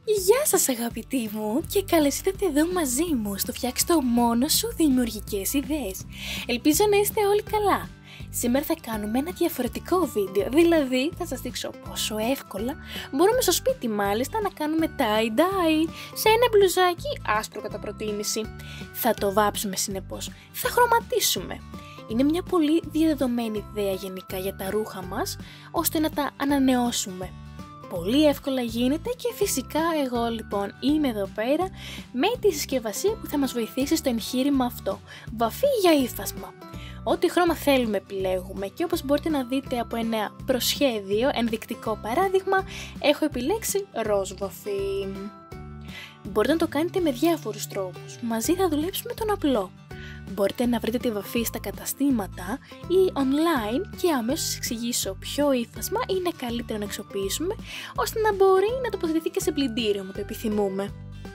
Γεια σας αγαπητοί μου και καλώς ήρθατε εδώ μαζί μου στο φτιάξ' το μόνο σου δημιουργικές ιδέες. Ελπίζω να είστε όλοι καλά. Σήμερα θα κάνουμε ένα διαφορετικό βίντεο, δηλαδή θα σας δείξω πόσο εύκολα μπορούμε στο σπίτι μάλιστα να κάνουμε tie-dye σε ένα μπλουζάκι άσπρο κατά προτίμηση. Θα το βάψουμε συνεπώς, θα χρωματίσουμε. Είναι μια πολύ διαδεδομένη ιδέα γενικά για τα ρούχα μας, ώστε να τα ανανεώσουμε. Πολύ εύκολα γίνεται και φυσικά εγώ λοιπόν είμαι εδώ πέρα με τη συσκευασία που θα μας βοηθήσει στο εγχείρημα αυτό. Βαφή για ύφασμα. Ό,τι χρώμα θέλουμε επιλέγουμε και όπως μπορείτε να δείτε από ένα προσχέδιο, ενδεικτικό παράδειγμα, έχω επιλέξει ροζ βαφή. Μπορείτε να το κάνετε με διάφορους τρόπους. Μαζί θα δουλέψουμε τον απλό. Μπορείτε να βρείτε τη βαφή στα καταστήματα ή online και αμέσως σας εξηγήσω ποιο ύφασμα είναι καλύτερο να αξιοποιήσουμε ώστε να μπορεί να τοποθετηθεί και σε πλυντήριο μου το επιθυμούμε.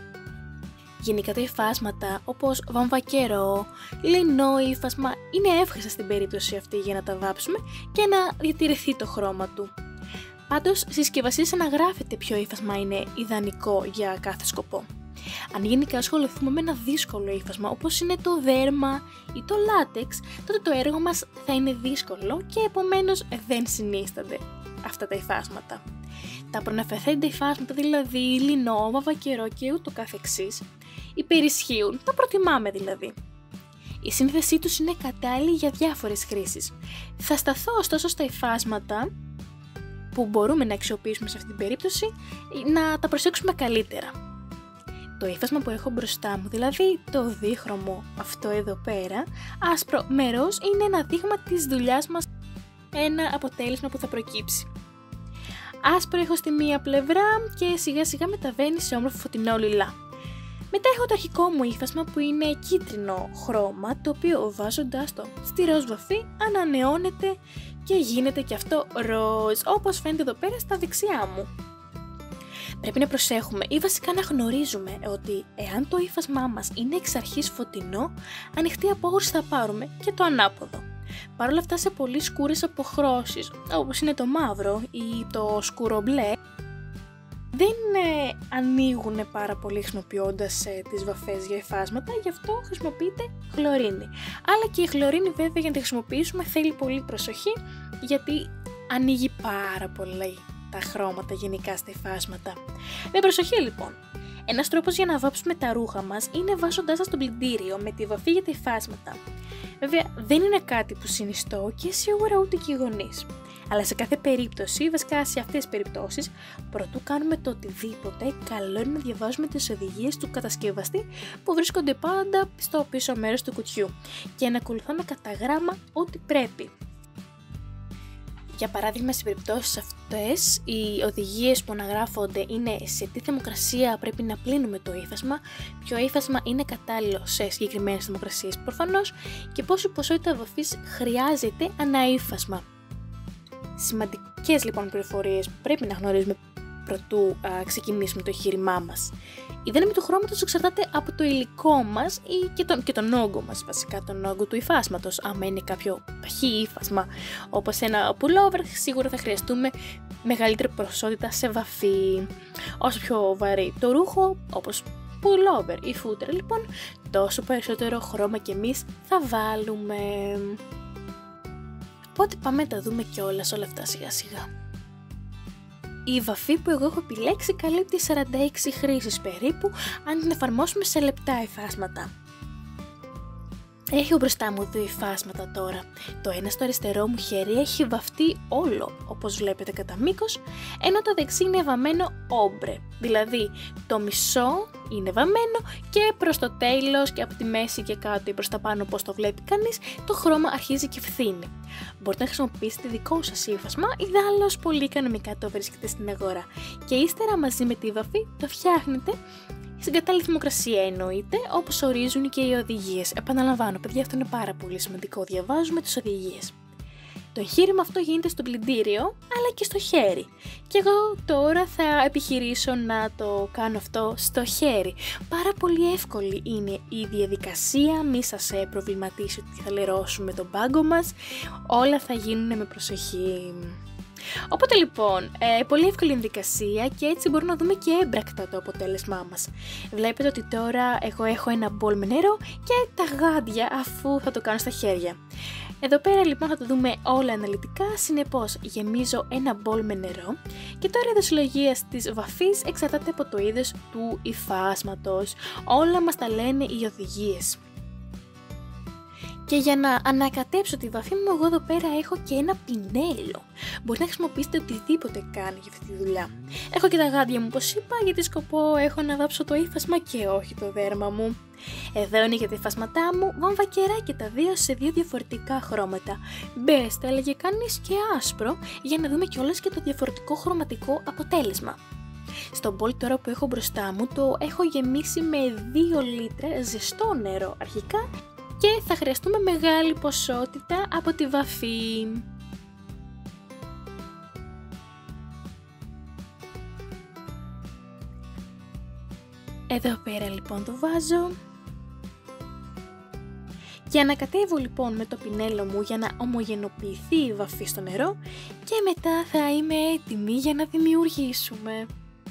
Γενικά τα υφάσματα όπως βαμβακερό, λινό ύφασμα είναι εύχριστα στην περίπτωση αυτή για να τα βάψουμε και να διατηρηθεί το χρώμα του. Πάντως συσκευασίες αναγράφετε ποιο ύφασμα είναι ιδανικό για κάθε σκοπό. Αν γενικά ασχοληθούμε με ένα δύσκολο ύφασμα όπως είναι το δέρμα ή το λάτεξ, τότε το έργο μας θα είναι δύσκολο και επομένως δεν συνίστανται αυτά τα υφάσματα. Τα προαναφερθέντα υφάσματα, δηλαδή λινό, βαμβακερό και ούτω καθεξής, υπερισχύουν, τα προτιμάμε δηλαδή. Η σύνθεσή τους είναι κατάλληλη για διάφορες χρήσεις. Θα σταθώ ωστόσο στα υφάσματα που μπορούμε να αξιοποιήσουμε σε αυτή την περίπτωση, να τα προσέξουμε καλύτερα. Το ύφασμα που έχω μπροστά μου, δηλαδή το δίχρωμο αυτό εδώ πέρα, άσπρο με ροζ, είναι ένα δείγμα της δουλειάς μας, ένα αποτέλεσμα που θα προκύψει. Άσπρο έχω στη μία πλευρά και σιγά σιγά μεταβαίνει σε όμορφο φωτεινό λιλά. Μετά έχω το αρχικό μου ύφασμα που είναι κίτρινο χρώμα, το οποίο βάζοντας το στη ροζ βαφή ανανεώνεται και γίνεται και αυτό ροζ, όπως φαίνεται εδώ πέρα στα δεξιά μου. Πρέπει να προσέχουμε ή βασικά να γνωρίζουμε ότι εάν το ύφασμά μας είναι εξ αρχής φωτεινό, ανοιχτή απόχρωση θα πάρουμε και το ανάποδο. Παρ' όλα αυτά σε πολύ σκούρες αποχρώσεις, όπως είναι το μαύρο ή το σκούρο μπλε, δεν ανοίγουν πάρα πολύ χρησιμοποιώντας τις βαφές για υφάσματα, γι' αυτό χρησιμοποιείται χλωρίνη. Αλλά και η χλωρίνη βέβαια για να τη χρησιμοποιήσουμε θέλει πολύ προσοχή, γιατί ανοίγει πάρα πολύ τα χρώματα γενικά στα υφάσματα. Με προσοχή λοιπόν. Ένας τρόπος για να βάψουμε τα ρούχα μας είναι βάζοντάς τα στο πλυντήριο με τη βαφή για τα υφάσματα. Βέβαια δεν είναι κάτι που συνιστώ και σίγουρα ούτε και οι γονείς. Αλλά σε κάθε περίπτωση, βασικά σε αυτές τις περιπτώσεις, προτού κάνουμε το οτιδήποτε, καλό είναι να διαβάζουμε τις οδηγίες του κατασκευαστή που βρίσκονται πάντα στο πίσω μέρος του κουτιού και να ακολουθάμε κατά γράμμα ό,τι πρέπει. Για παράδειγμα, σε περιπτώσεις αυτές, οι οδηγίες που αναγράφονται είναι σε τι θερμοκρασία πρέπει να πλύνουμε το ύφασμα, ποιο ύφασμα είναι κατάλληλο σε συγκεκριμένες θερμοκρασίες προφανώς και πόση ποσότητα βαφής χρειάζεται ανά ύφασμα. Σημαντικές λοιπόν πληροφορίες που πρέπει να γνωρίζουμε προτού ξεκινήσουμε το εγχείρημά μας. Η δύναμη του χρώματος εξαρτάται από το υλικό μας και τον όγκο μας, βασικά τον όγκο του υφάσματος. Άμα είναι κάποιο παχύ υφάσμα όπως ένα pullover, σίγουρα θα χρειαστούμε μεγαλύτερη ποσότητα σε βαφή. Όσο πιο βαρύ το ρούχο, όπως pullover ή footer λοιπόν, τόσο περισσότερο χρώμα και εμείς θα βάλουμε. Οπότε πάμε να τα δούμε κιόλας όλα αυτά σιγά σιγά. Η βαφή που εγώ έχω επιλέξει καλύπτει 46 χρήσεις περίπου, αν την εφαρμόσουμε σε λεπτά υφάσματα. Έχω μπροστά μου δύο υφάσματα τώρα. Το ένα στο αριστερό μου χέρι έχει βαφτεί όλο, όπως βλέπετε κατά μήκος, ενώ το δεξί είναι βαμμένο όμπρε, δηλαδή το μισό είναι βαμμένο και προς το τέλος και από τη μέση και κάτω ή προς τα πάνω, όπως το βλέπει κανείς, το χρώμα αρχίζει και φθήνει. Μπορείτε να χρησιμοποιήσετε δικό σας ύφασμα, ιδάλλως πολύ κανονικά το βρίσκετε στην αγορά και ύστερα μαζί με τη βαφή το φτιάχνετε στην κατάλληλη θερμοκρασία εννοείται, όπως ορίζουν και οι οδηγίες. Επαναλαμβάνω, παιδιά, αυτό είναι πάρα πολύ σημαντικό. Διαβάζουμε τις οδηγίες. Το εγχείρημα αυτό γίνεται στο πλυντήριο, αλλά και στο χέρι. Και εγώ τώρα θα επιχειρήσω να το κάνω αυτό στο χέρι. Πάρα πολύ εύκολη είναι η διαδικασία, μη σας προβληματίσει ότι θα λερώσουμε τον πάγκο μας. Όλα θα γίνουν με προσοχή. Οπότε λοιπόν, πολύ εύκολη διαδικασία και έτσι μπορούμε να δούμε και έμπρακτα το αποτέλεσμά μας. Βλέπετε ότι τώρα εγώ έχω ένα μπολ με νερό και τα γάντια αφού θα το κάνω στα χέρια. Εδώ πέρα λοιπόν θα το δούμε όλα αναλυτικά, συνεπώς γεμίζω ένα μπολ με νερό και τώρα η δοσολογία της βαφής εξαρτάται από το είδος του υφάσματος. Όλα μας τα λένε οι οδηγίες. Και για να ανακατέψω τη βαφή μου, εγώ εδώ πέρα έχω και ένα πινέλο. Μπορείτε να χρησιμοποιήσετε οτιδήποτε κάνει για αυτή τη δουλειά. Έχω και τα γάντια μου, όπως είπα, γιατί σκοπό έχω να βάψω το ύφασμα και όχι το δέρμα μου. Εδώ είναι για τα υφάσματά μου, βαμβακερά και τα δύο σε δύο διαφορετικά χρώματα. Μπες, θα έλεγε κανείς, και άσπρο, για να δούμε κιόλας και το διαφορετικό χρωματικό αποτέλεσμα. Στο μπολ τώρα που έχω μπροστά μου το έχω γεμίσει με 2 λίτρα ζεστό νερό αρχικά και θα χρειαστούμε μεγάλη ποσότητα από τη βαφή. Εδώ πέρα λοιπόν το βάζω και ανακατεύω λοιπόν με το πινέλο μου για να ομογενοποιηθεί η βαφή στο νερό και μετά θα είμαι έτοιμη για να δημιουργήσουμε.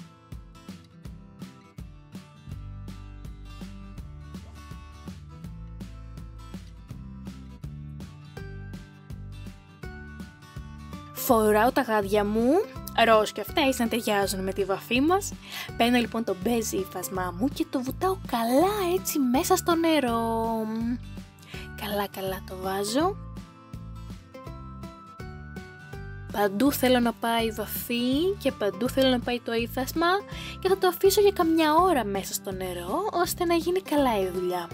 Φοράω τα γάντια μου, ροζ και αυτά, ίσως να ταιριάζουν με τη βαφή μας. Παίρνω λοιπόν το μπέζ ύφασμά μου και το βουτάω καλά έτσι μέσα στο νερό. Καλά το βάζω. Παντού θέλω να πάει η βαφή και παντού θέλω να πάει το ύφασμα και θα το αφήσω για καμιά ώρα μέσα στο νερό ώστε να γίνει καλά η δουλειά.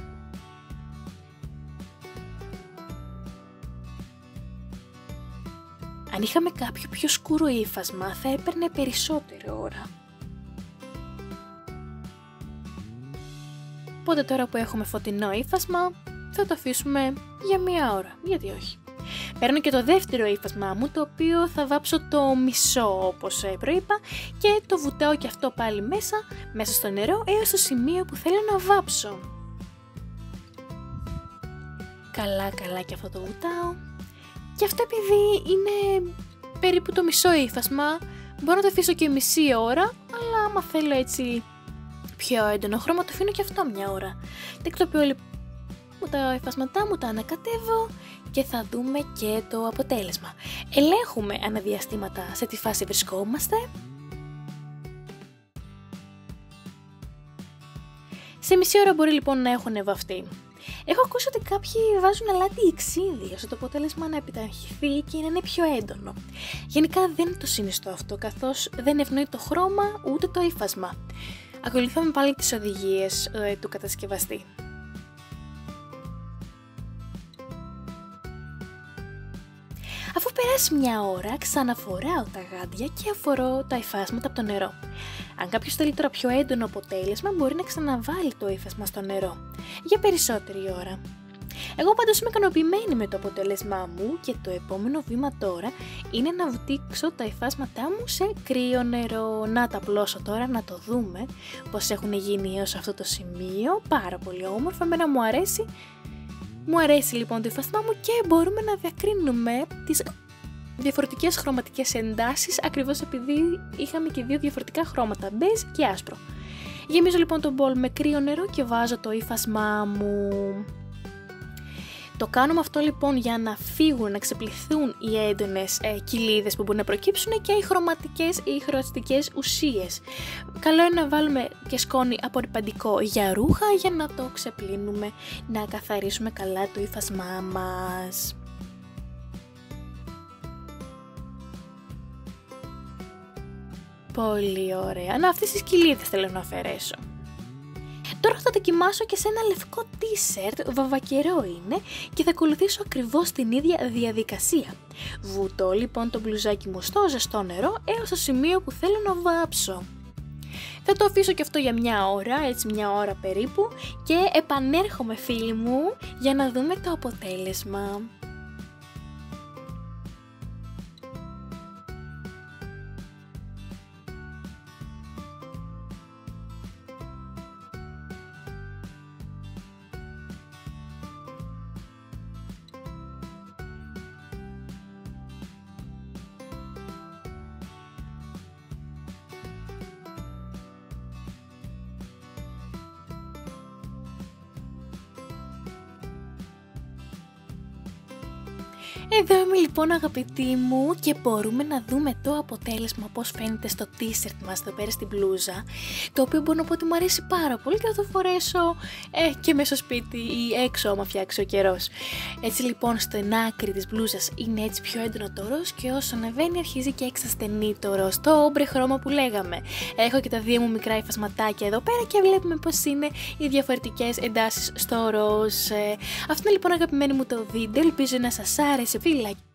Αν είχαμε κάποιο πιο σκούρο ύφασμα θα έπαιρνε περισσότερη ώρα. Οπότε τώρα που έχουμε φωτεινό ύφασμα θα το αφήσουμε για μία ώρα, γιατί όχι. Παίρνω και το δεύτερο ύφασμά μου, το οποίο θα βάψω το μισό όπως προείπα και το βουτάω και αυτό πάλι μέσα στο νερό έως το σημείο που θέλω να βάψω. Καλά και αυτό το βουτάω. Και αυτό επειδή είναι περίπου το μισό ύφασμα, μπορώ να το αφήσω και μισή ώρα, αλλά άμα θέλω έτσι πιο έντονο χρώμα το αφήνω και αυτό μια ώρα. Τεκτοποιώ λοιπόν τα υφάσματά μου, τα ανακατεύω και θα δούμε και το αποτέλεσμα. Ελέγχουμε αναδιαστήματα σε τι φάση βρισκόμαστε. Σε μισή ώρα μπορεί λοιπόν να έχουν βαφτεί. Έχω ακούσει ότι κάποιοι βάζουν αλάτι ή ξύδι ώστε το αποτέλεσμα να επιταχυνθεί και να είναι πιο έντονο. Γενικά δεν το συνιστώ αυτό, καθώς δεν ευνοεί το χρώμα ούτε το ύφασμα. Ακολουθούμε πάλι τις οδηγίες του κατασκευαστή. Αφού περάσει μια ώρα, ξαναφοράω τα γάντια και αφορώ τα υφάσματα από το νερό. Αν κάποιος θέλει τώρα πιο έντονο αποτέλεσμα, μπορεί να ξαναβάλει το ύφασμα στο νερό για περισσότερη ώρα. Εγώ πάντως είμαι ικανοποιημένη με το αποτέλεσμά μου και το επόμενο βήμα τώρα είναι να βουτήξω τα υφάσματά μου σε κρύο νερό. Να τα απλώσω τώρα, να το δούμε πως έχουν γίνει έως αυτό το σημείο. Πάρα πολύ όμορφα, εμένα μου αρέσει. Μου αρέσει λοιπόν το υφάσμά μου και μπορούμε να διακρίνουμε τις διαφορετικές χρωματικές εντάσεις ακριβώς επειδή είχαμε και δύο διαφορετικά χρώματα, μπέζ και άσπρο. Γεμίζω λοιπόν τον μπολ με κρύο νερό και βάζω το ύφασμά μου. Το κάνουμε αυτό λοιπόν για να φύγουν, να ξεπληθούν οι έντονες κοιλίδες που μπορούν να προκύψουν και οι χρωματικές ή οι χρεωστικές ουσίες. Καλό είναι να βάλουμε και σκόνη απορριπαντικό για ρούχα για να το ξεπλύνουμε, να καθαρίσουμε καλά το ύφασμά μας. Πολύ ωραία. Να, αυτές τις κοιλίδες θέλω να αφαιρέσω. Τώρα θα δοκιμάσω και σε ένα λευκό t-shirt, βαβακερό είναι, και θα ακολουθήσω ακριβώς την ίδια διαδικασία. Βουτώ λοιπόν το μπλουζάκι μου στο ζεστό νερό έως το σημείο που θέλω να βάψω. Θα το αφήσω και αυτό για μια ώρα, έτσι μια ώρα περίπου, και επανέρχομαι φίλοι μου για να δούμε το αποτέλεσμα. Εδώ είμαι λοιπόν αγαπητοί μου και μπορούμε να δούμε το αποτέλεσμα πώς φαίνεται στο t-shirt μας εδώ πέρα στην μπλούζα, το οποίο μπορώ να πω ότι μου αρέσει πάρα πολύ και θα το φορέσω και μέσα στο σπίτι ή έξω άμα φτιάξει ο καιρός. Έτσι λοιπόν στην άκρη της μπλούζας είναι έτσι πιο έντονο το ροζ και όσο ανεβαίνει αρχίζει και εξασθενεί το ροζ, το όμπρε χρώμα που λέγαμε. Έχω και τα δύο μου μικρά υφασματάκια εδώ πέρα και βλέπουμε πως είναι οι διαφορετικές εντάσεις στο ροζ. Αυτό είναι λοιπόν αγαπημένο μου το βίντεο, ελπίζω να σας άρεσε. Φιλάκια!